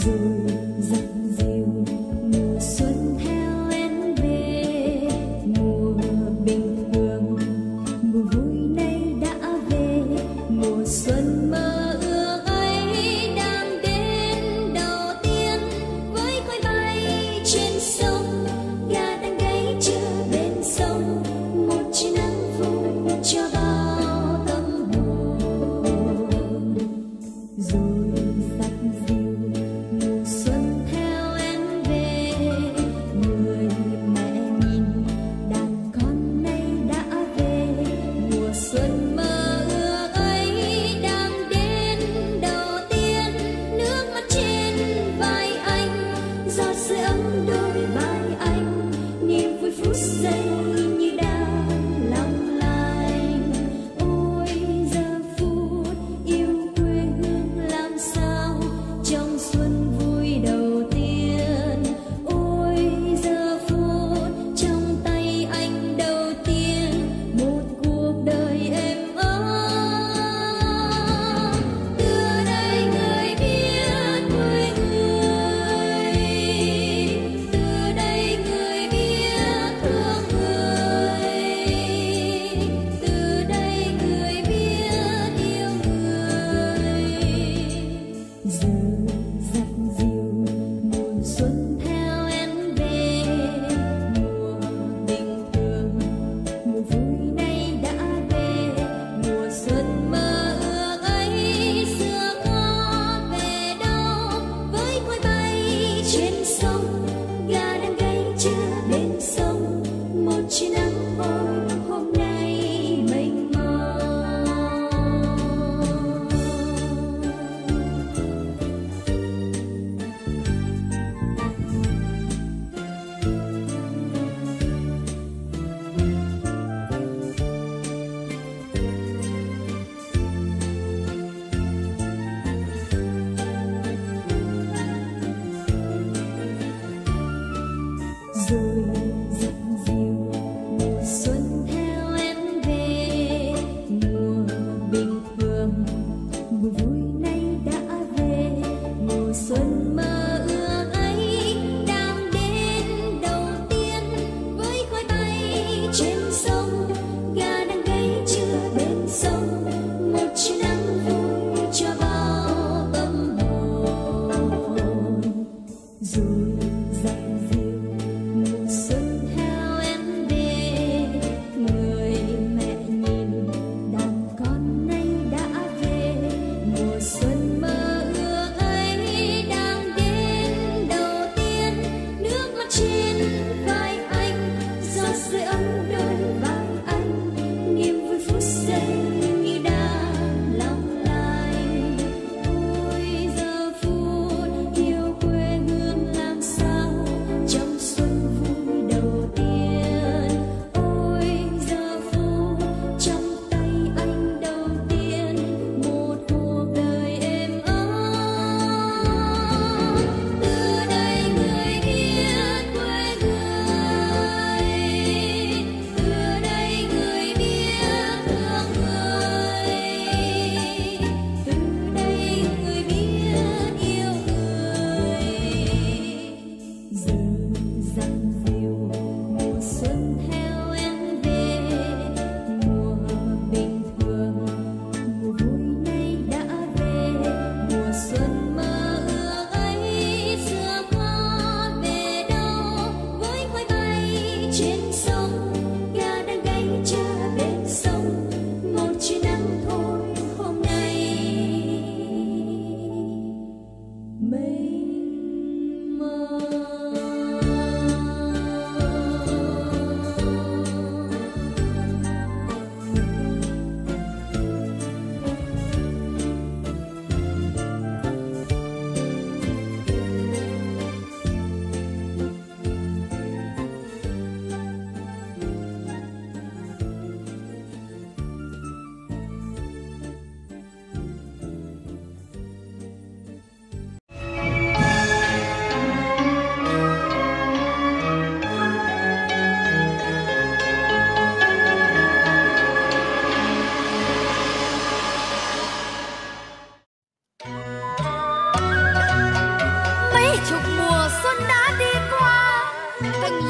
rồi giặt dìu mùa xuân theo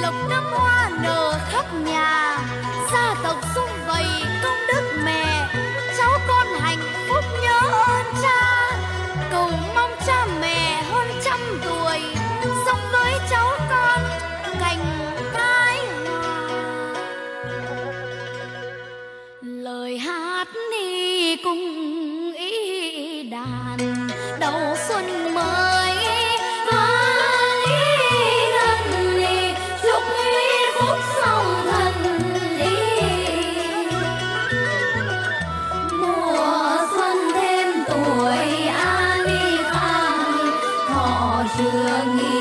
lộc năm hoa nở khắp nhà, gia tộc sum vầy công đức mẹ, cháu con hạnh phúc nhớ ơn cha, cầu mong cha mẹ hơn 100 tuổi, sống với cháu con cành cái hòa. Lời hát đi cùng ý đàn đầu xuân mới, hát đi gần đi chúc phúc song thân đi. Mùa xuân thêm tuổi an đi khang, thọ trường nghỉ.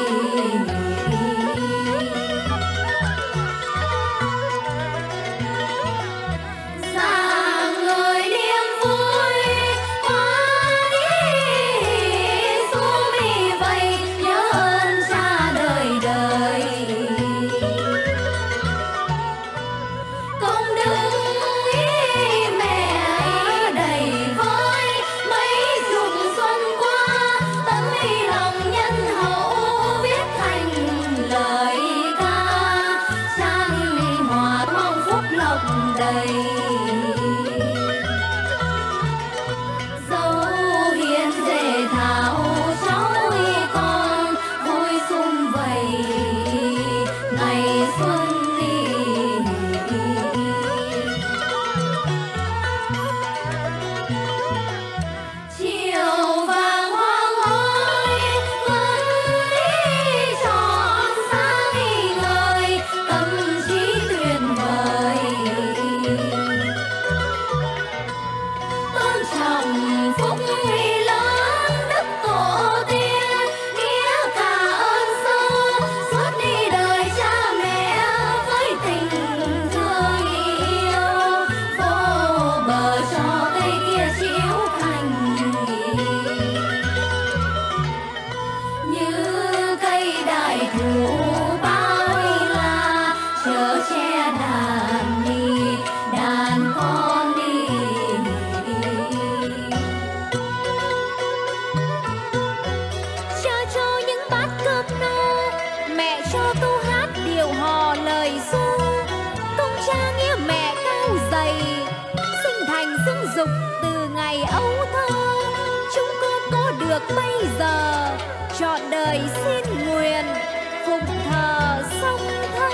Bây giờ trọn đời xin nguyện phụng thờ song thân.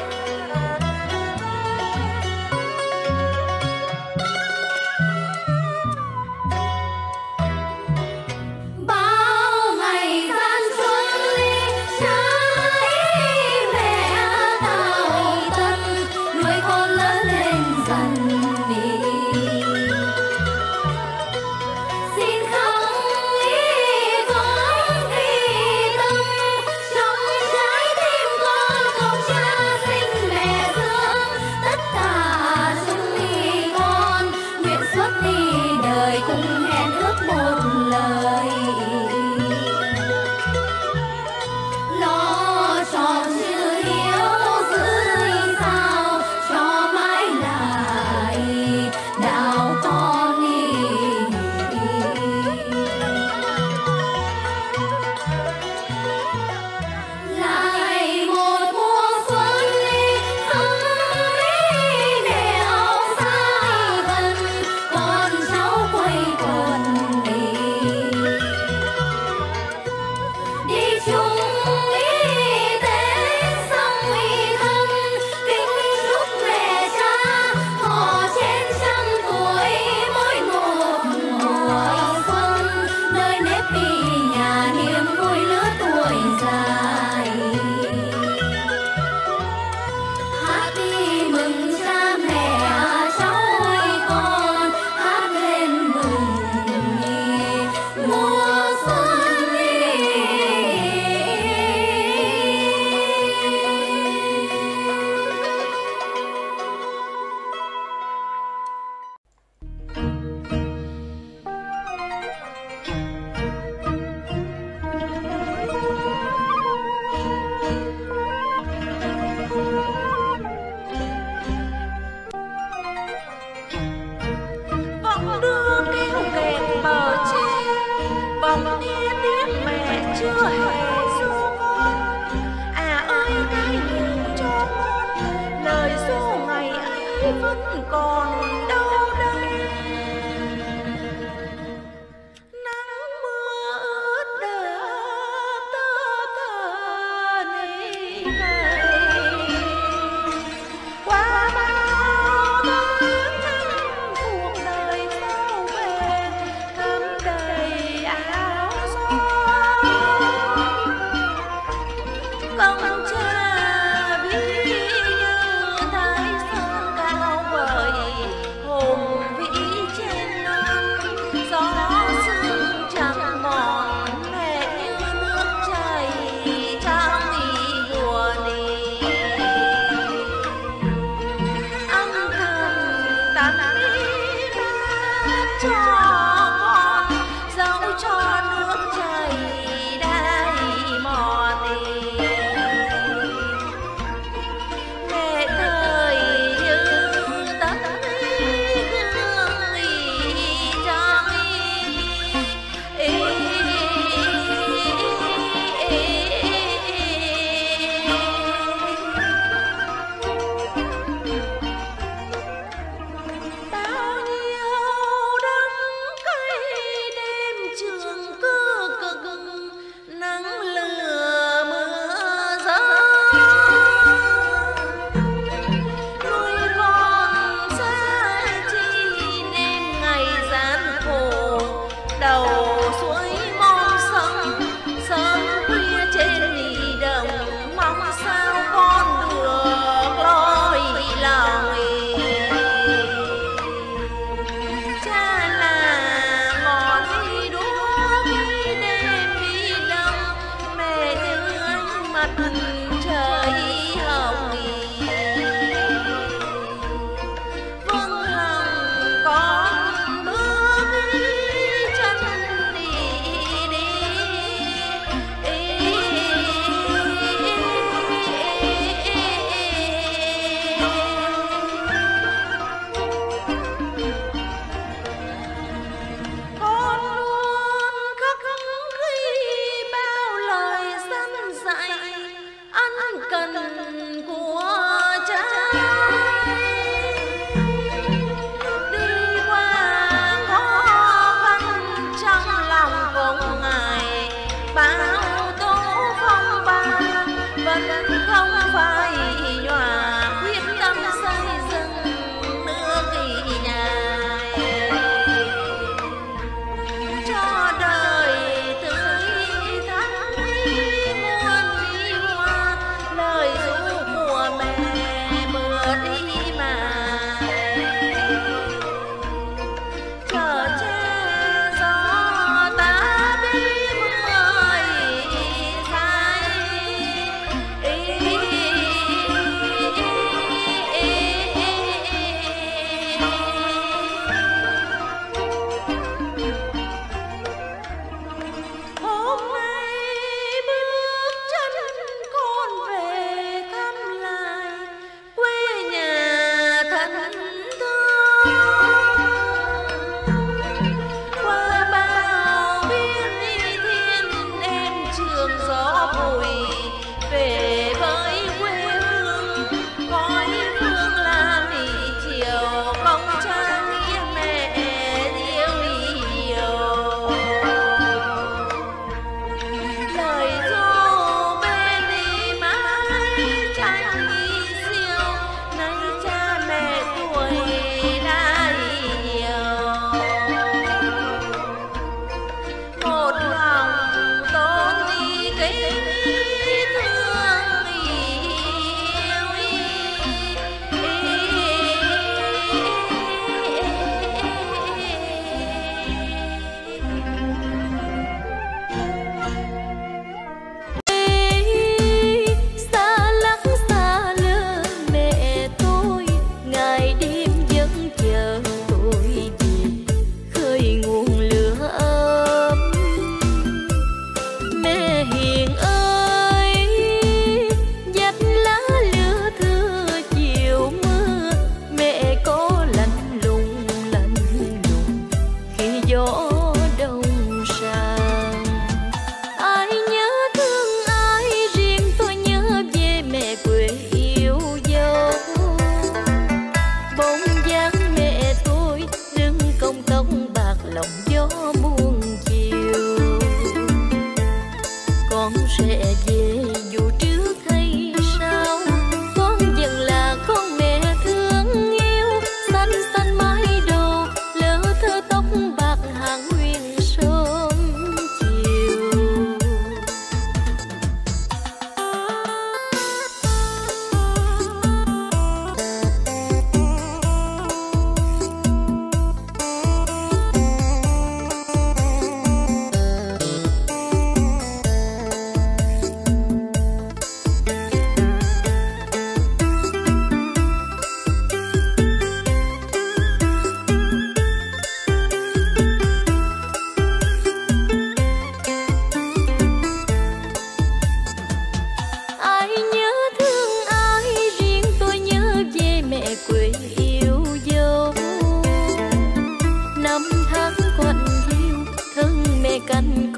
Bao ngày gian xuân trái mẹ tạo tân, nuôi con lớn lên dần đi. Trong trái tim con không cha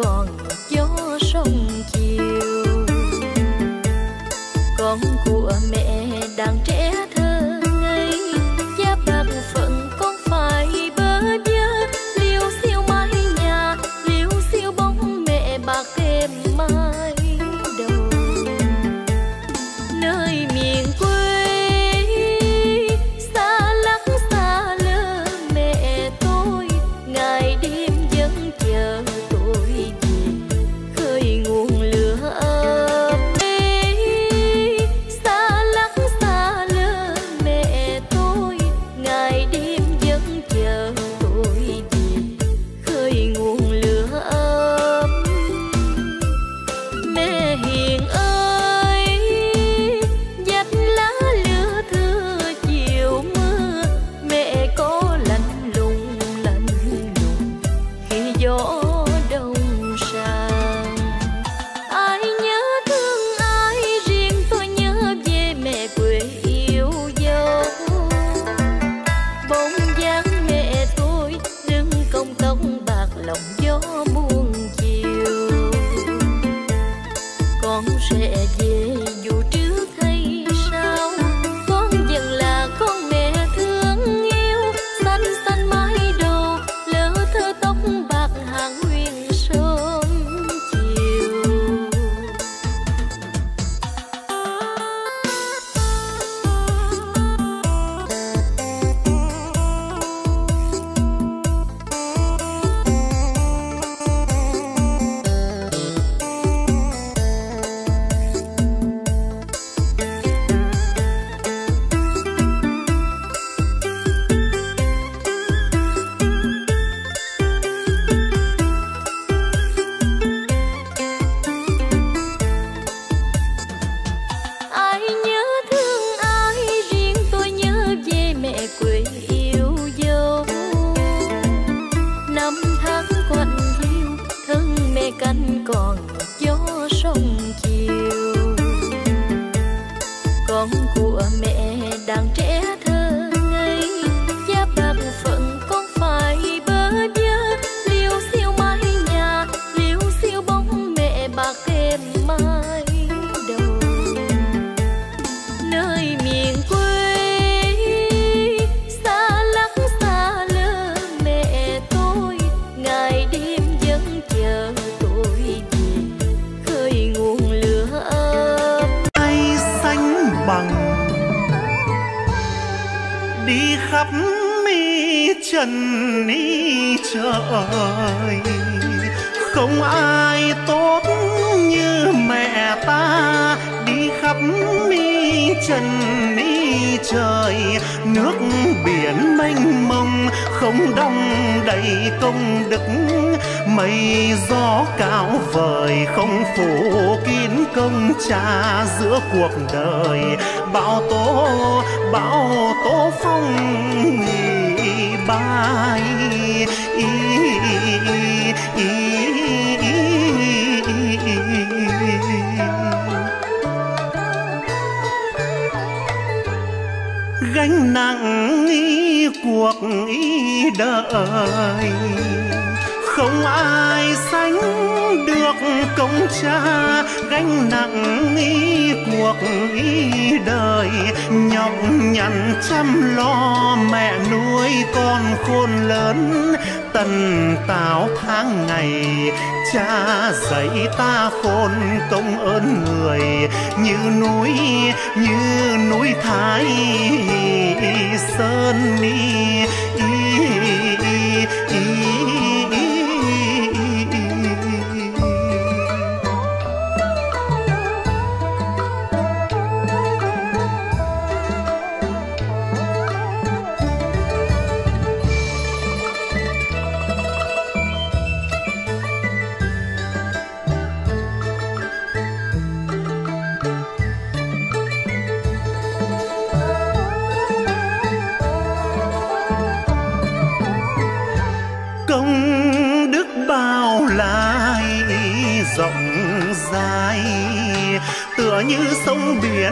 còn gió sông chiều. Con của mẹ đang trẻ thơ ngây, giá bạc phận con phải bơ vơ. Liêu xiêu mái nhà, liêu xiêu bóng mẹ bạc êm mái đầu. Nơi miền quê xa lắc xa lơ mẹ tôi, ngày đêm vẫn chờ tôi về khơi nguồn lửa ấm. Xa lắc xa lơ mẹ tôi, ngày đêm vẫn chờ tôi về khơi nguồn lửa ấm. Mẹ hiền ơi, dắt lá lửa thưa chiều mưa, mẹ có lạnh lùng khi gió đông sàn. Ai nhớ thương ai, riêng tôi nhớ về mẹ quê yêu dấu. Bóng dáng mẹ tôi đứng công tóc bạc lòng gió muôn chiều. Con sẽ về dù trước hay sau, con vẫn là con mẹ thương yêu. Xanh xanh mái đầu, lỡ thơ tóc bạc hàng nguyên sớm chiều. Ai nhớ thương ai, riêng tôi nhớ về mẹ quê yêu dấu. Năm tháng quạnh hiu, thân mẹ canh còn gió sông chiều. Con của mẹ đang trẻ thơ ngây, giá bạc phận con phải bơ vơ. Liêu xiêu mái nhà, liêu xiêu bóng mẹ bạc êm mái đầu. Nơi miền quê xa lắc xa lơ mẹ tôi, ngày đêm vẫn chờ tôi về khơi nguồn lửa ấm. Ai xanh bằng đi khắp mi trần đi trời, không ai tốt như mẹ ta. Đi khắp mi trần đi trời, nước biển mênh mông không đong đầy công đức. Mây gió cao vời không phủ kín công cha giữa cuộc đời. Bão tố phong nghỉ bay. Gánh nặng cuộc đời, không ai sánh được công cha. Gánh nặng cuộc đời, nhọc nhằn chăm lo mẹ nuôi con khôn lớn. Tần tảo tháng ngày cha dạy ta khôn công ơn người. Như núi Thái Sơn công đức bao la rộng dài, tựa như sông biển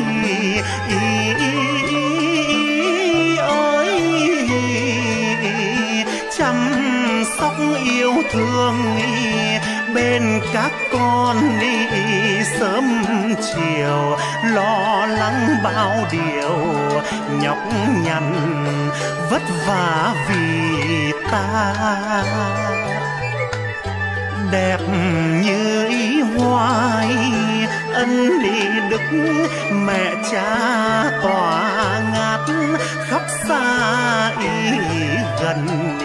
ơi. Chăm sóc yêu thương bên các con đi sớm chiều, lo lắng bao điều nhọc nhằn vất vả vì ta. Đẹp như ý hoài ân đi đức, mẹ cha tỏa ngát khắp xa ý gần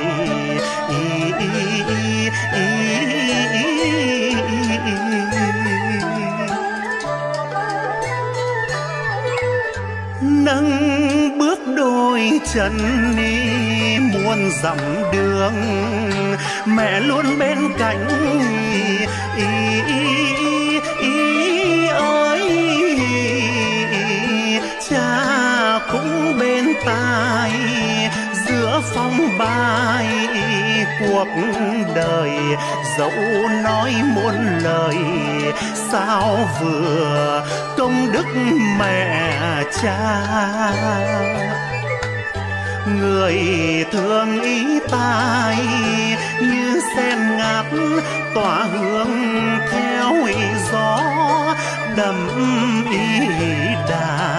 nâng bước đôi chân đi muôn dặm đường, mẹ luôn bên cạnh ơi, cha cũng bên tai giữa phong bài cuộc đời. Dẫu nói muôn lời sao vừa công đức mẹ cha. Người thương ý tai như sen ngát tỏa hương theo gió đầm ý đà.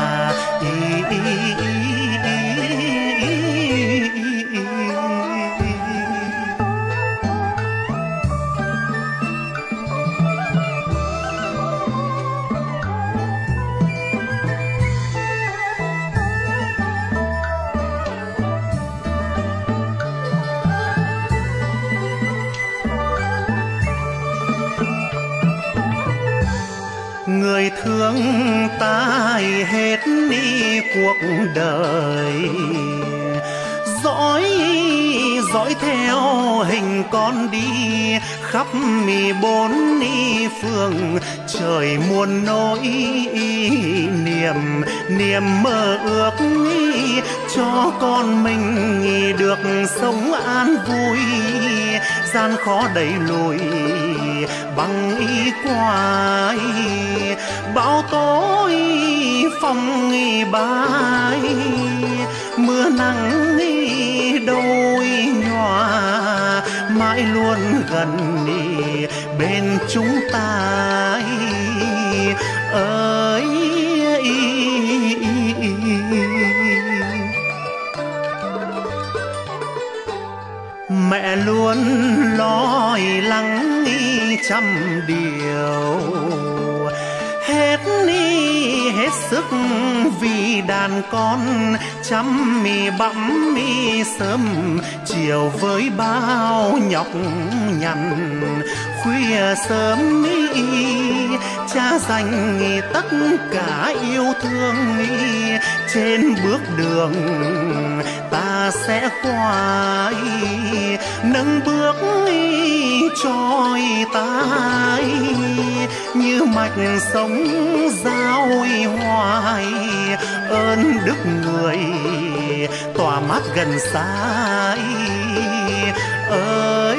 Người thương tai hết đi cuộc đời, dõi theo hình con đi khắp bốn phương trời. Muôn nỗi niềm mơ ước cho con mình được sống an vui. Gian khó đẩy lùi bằng ý quái, bão tố phong bãi, mưa nắng đôi nhòa mãi luôn gần bên chúng ta ơi. Mẹ luôn lo lắng trăm điều, hết sức vì đàn con chăm bẵm sớm chiều với bao nhọc nhằn. Khuya sớm cha dành tất cả yêu thương trên bước đường ta sẽ qua. Nâng bước trôi tay như mạch sống giao hoài. Ơn đức người tỏa mát gần xa ơi.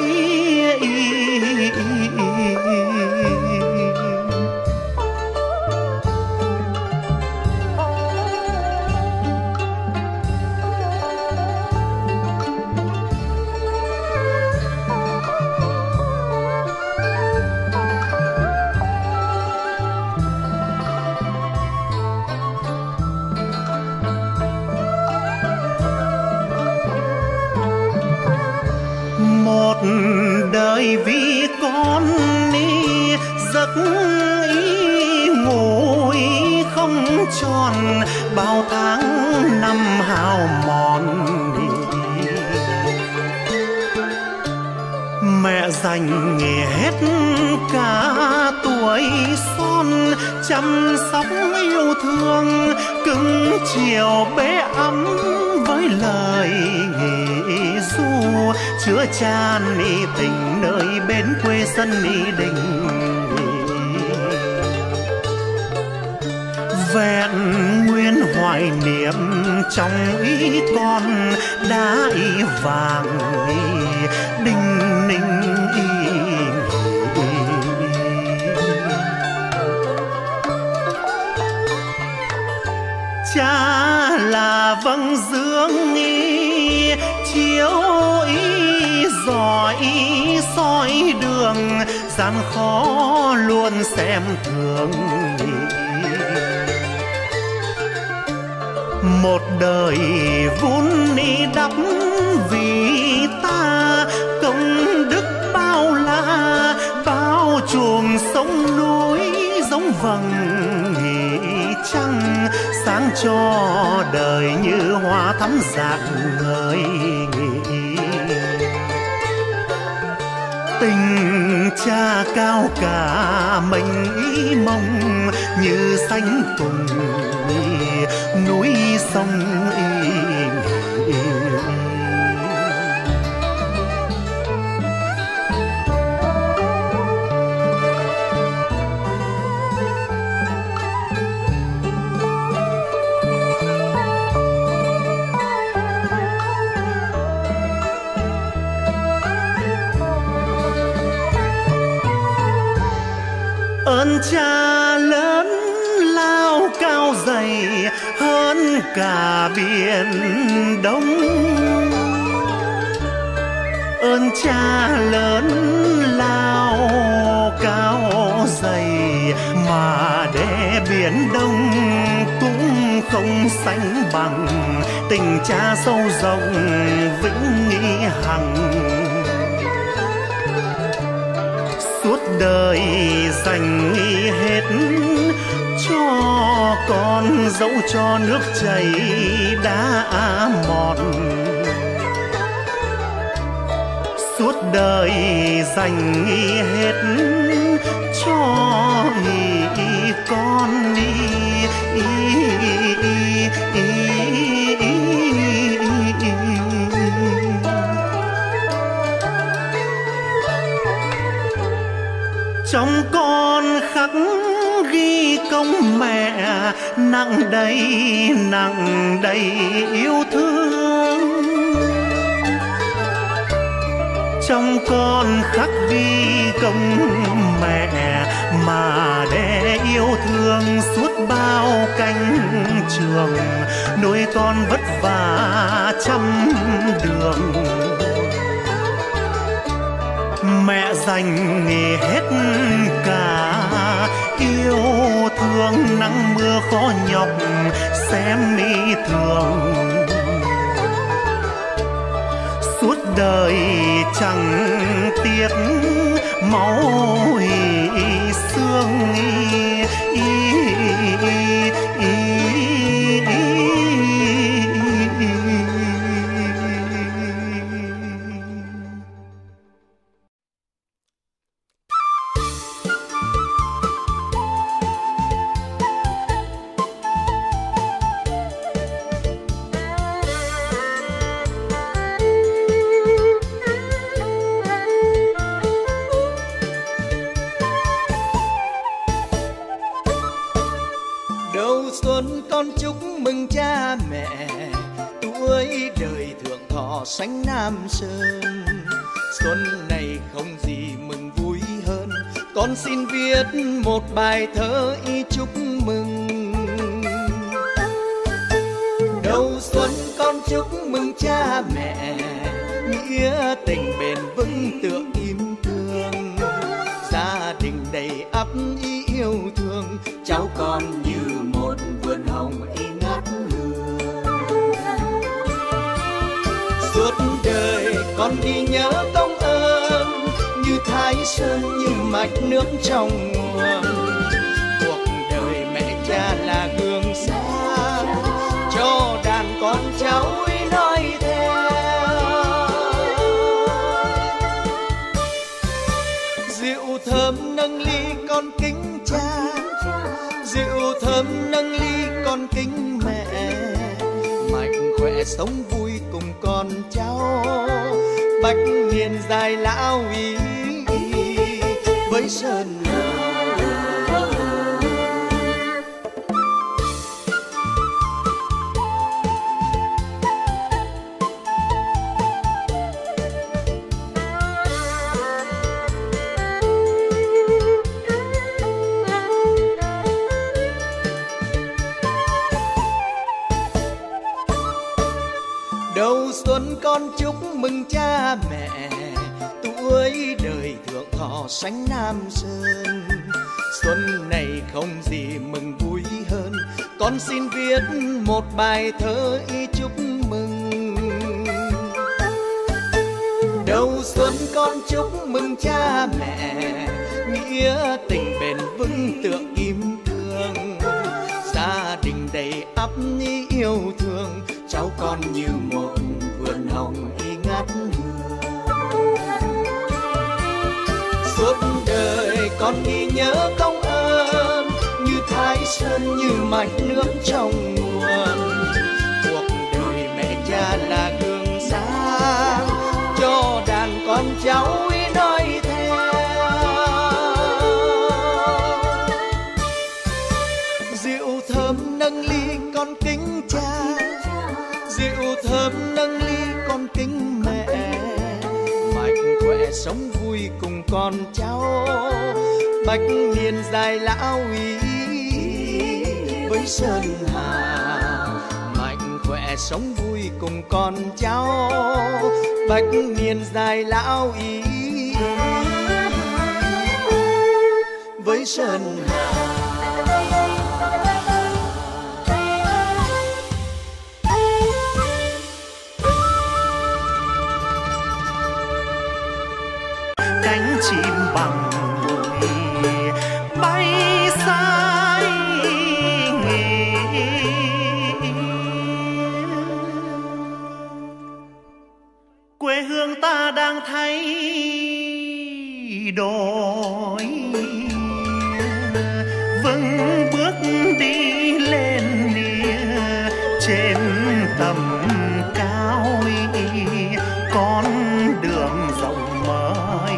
Một đời vì con giấc ngủ không tròn, bao tháng năm hao mòn. Mẹ dành hết cả tuổi xuân chăm sóc yêu thương, cưng chiều bé ấm với lời ru chứa chan tình nơi bên quê sân đình. Vẹn nguyên hoài niệm trong ý con đã vàng đinh ninh. Cha là vầng dương chiếu ý giỏi soi đường, gian khó luôn xem thường. Một đời vun ni đắp vì ta, công đức bao la bao trùm sông núi, giống vầng trăng sáng cho đời như hoa thắm rạng ngời. Tình cha cao cả mênh mông như xanh tùng núi sông ơn cha lớn lao cao dày hơn cả biển Đông. Ơn cha lớn lao cao dày mà để biển Đông cũng không sánh bằng tình cha sâu rộng vĩnh nghĩ hằng. Suốt đời dành hết cho con, dẫu cho nước chảy đã mòn. Suốt đời dành hết cho con trong con khắc ghi công mẹ nặng đầy yêu thương. Trong con khắc ghi công mẹ mà để yêu thương suốt bao cánh trường, nuôi con vất vả trăm đường. Mẹ dành hết cả yêu thương, nắng mưa khó nhọc xem mi thường. Suốt đời chẳng tiếc máu xương xanh Nam Sơn. Xuân này không gì mừng vui hơn, con xin viết một bài thơ y chúc mừng. Đầu xuân con chúc mừng cha mẹ, nghĩa tình bền vững tựa kim cương. Gia đình đầy ắp ý yêu thương, cháu con như một vườn hồng y ngát hương. Suốt đời con đi nhớ công ơn, như Thái Sơn như mạch nước trong nguồn. Cuộc đời mẹ cha là gương sáng, cho đàn con cháu nói theo. Rượu thơm nâng ly con kính cha, rượu thơm nâng ly con kính mẹ. Mạnh khỏe sống vui cùng con cháu, bách niên dài lão ý với sơn. Đầu xuân con chúc mừng cha mẹ, tuổi đời thượng cỏ xanh Nam Sơn. Xuân này không gì mừng vui hơn, con xin viết một bài thơ y chúc mừng. Đầu xuân con chúc mừng cha mẹ, nghĩa tình bền vững tựa kim cương. Gia đình đầy ắp yêu thương, cháu con như một vườn hồng y ngát hương. Suốt đời con ghi nhớ công ơn, như Thái Sơn như mạch nước trong nguồn. Cuộc đời mẹ cha là gương sáng, cho đàn con cháu nói theo. Rượu thơm nâng ly con kính cha, rượu thơm nâng ly con kính mẹ. Mạnh khỏe sống vui cùng con cháu, bạch niên dài lão ý với sơn hà. Mạnh khỏe sống vui cùng con cháu, bạch niên dài lão ý với sơn hà. Cánh chim bằng bụi bay sai nghề, quê hương ta đang thay đổi, vững bước đi lên trên tầm cao, con đường rộng mới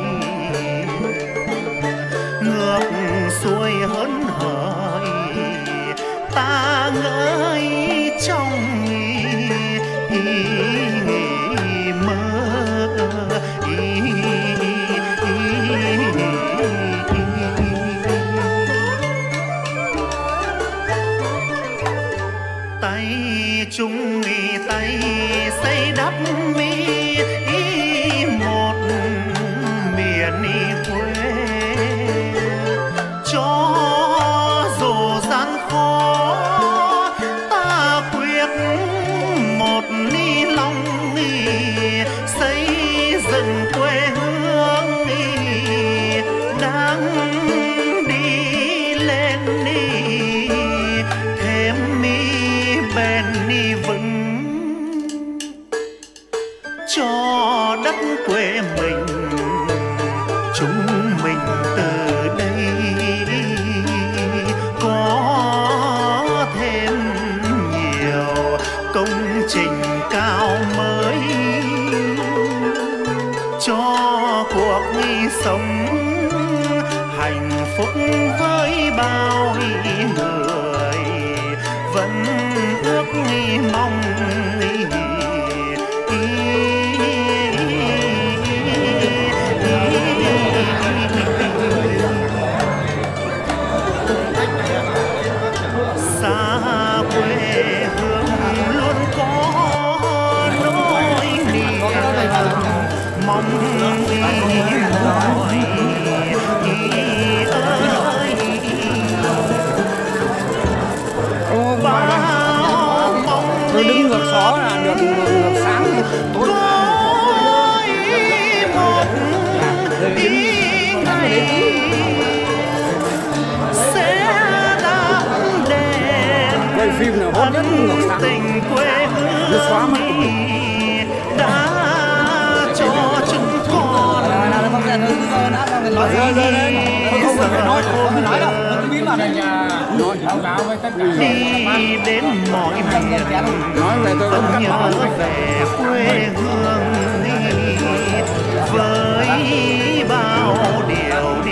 ngược xuôi hớn hởi. Ta ngỡ trong mơ tay chung tay xây đắp một miền quê, cho dù gian khó ta quyết một lòng xây dựng quê hương đang đi lên thêm bền vững cho đất quê mình. Chúng mình từ đây có thêm nhiều công trình cao mới, cho cuộc sống hạnh phúc với bao người vẫn ước mong. Xa quê hương luôn có nỗi niềm mong mỏi ơi. Tôi đứng ngược xó là được ngược sáng tối. Quay phim là hot nhất ngược sáng. Tình quê hương xóa mất đã cho chúng con đi đến mọi miền vẫn nhớ về quê hương với bao điều